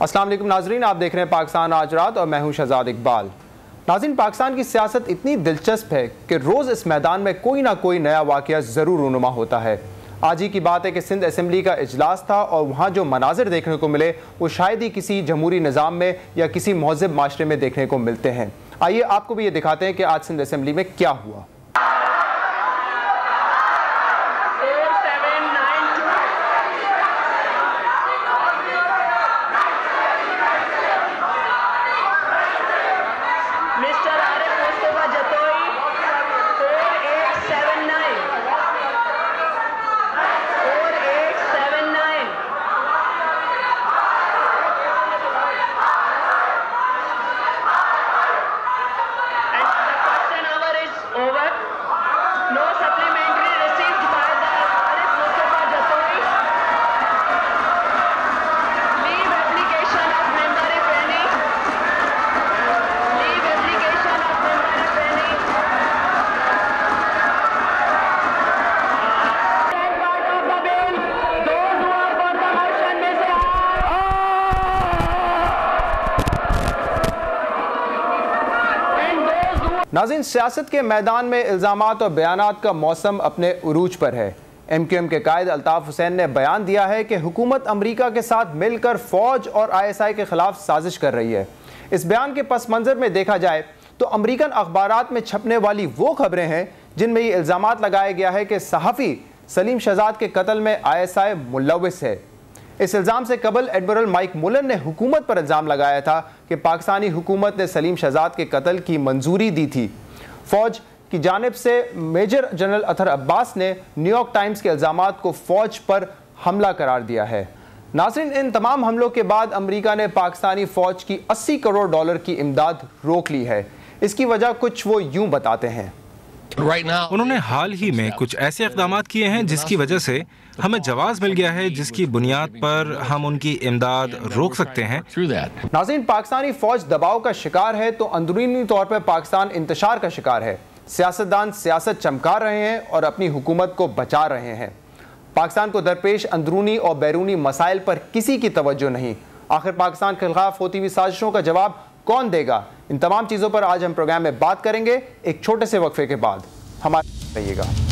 अस्सलाम वालेकुम नाजरीन, आप देख रहे हैं पाकिस्तान आज रात और मैं हूं शहजाद इकबाल। नाज़रीन, पाकिस्तान की सियासत इतनी दिलचस्प है कि रोज़ इस मैदान में कोई ना कोई नया वाक़या ज़रूर रूनुमा होता है। आज ही की बात है कि सिंध असेंबली का इजलास था और वहाँ जो मनाजिर देखने को मिले वो शायद ही किसी जमहूरी निज़ाम में या किसी महज़ब माशरे में देखने को मिलते हैं। आइए आपको भी ये दिखाते हैं कि आज सिंध असेंबली में क्या हुआ। नाज़रीन, सियासत के मैदान में इल्ज़ामात और बयानात का मौसम अपने उरूज पर है। MQM के कायद अल्ताफ हुसैन ने बयान दिया है कि हुकूमत अमरीका के साथ मिलकर फ़ौज और ISI के ख़िलाफ़ साजिश कर रही है। इस बयान के पस मंज़र में देखा जाए तो अमरीकन अखबारात में छपने वाली वो खबरें हैं जिनमें ये इल्ज़ामात लगाया गया है कि सहाफ़ी सलीम शहजाद के कत्ल में ISI मुलव्विस है। इस इल्ज़ाम से कबल एडमिरल माइक मुलर ने हुकूमत पर इल्ज़ाम लगाया था कि पाकिस्तानी हुकूमत ने सलीम शहजाद के कत्ल की मंजूरी दी थी। फ़ौज की जानिब से मेजर जनरल अतर अब्बास ने न्यूयॉर्क टाइम्स के इल्ज़ामात को फ़ौज पर हमला करार दिया है। नाज़रीन, इन तमाम हमलों के बाद अमरीका ने पाकिस्तानी फ़ौज की $80 करोड़ की इमदाद रोक ली है। इसकी वजह कुछ वो यूँ बताते हैं। उन्होंने हाल ही में कुछ ऐसे इक़दाम किए हैं जिसकी वजह से हमें जवाब मिल गया है जिसकी बुनियाद पर हम उनकी इमदाद रोक सकते हैं। नाज़रीन, पाकिस्तानी फ़ौज दबाव का शिकार है तो अंदरूनी तौर पर पाकिस्तान इंतशार का शिकार है। सियासतदान सियासत चमका रहे हैं और अपनी हुकूमत को बचा रहे हैं। पाकिस्तान को दरपेश अंदरूनी और बैरूनी मसाइल पर किसी की तवज्जो नहीं। आखिर पाकिस्तान के खिलाफ होती हुई साजिशों का जवाब कौन देगा? इन तमाम चीज़ों पर आज हम प्रोग्राम में बात करेंगे एक छोटे से वक्फे के बाद। हमारे रहिएगा।